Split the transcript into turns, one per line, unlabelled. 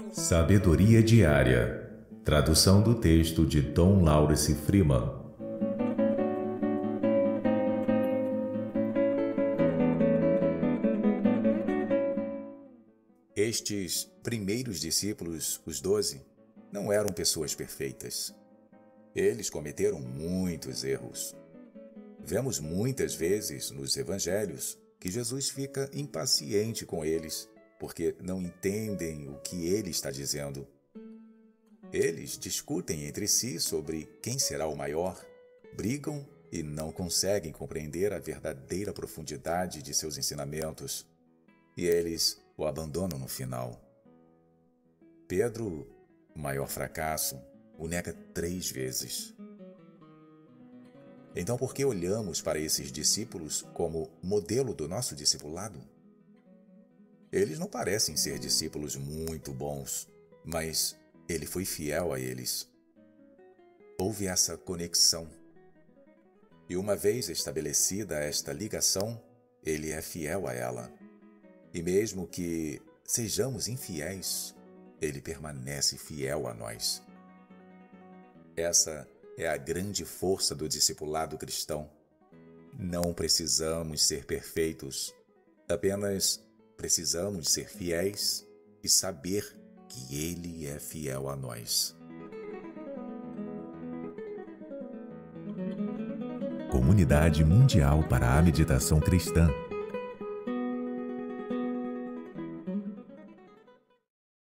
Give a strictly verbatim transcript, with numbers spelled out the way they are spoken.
Sabedoria Diária. Tradução do texto de Tom Lawrence Freeman.
Estes primeiros discípulos, os doze, não eram pessoas perfeitas. Eles cometeram muitos erros. Vemos muitas vezes nos evangelhos que Jesus fica impaciente com eles porque não entendem o que ele está dizendo. Eles discutem entre si sobre quem será o maior, brigam e não conseguem compreender a verdadeira profundidade de seus ensinamentos, e eles o abandonam no final. Pedro, o maior fracasso, o nega três vezes. Então, por que olhamos para esses discípulos como modelo do nosso discipulado? Eles não parecem ser discípulos muito bons, mas ele foi fiel a eles. Houve essa conexão. E uma vez estabelecida esta ligação, ele é fiel a ela. E mesmo que sejamos infiéis, ele permanece fiel a nós. Essa é a grande força do discipulado cristão. Não precisamos ser perfeitos, apenas precisamos ser fiéis e saber que Ele é fiel a nós.
Comunidade Mundial para a Meditação Cristã.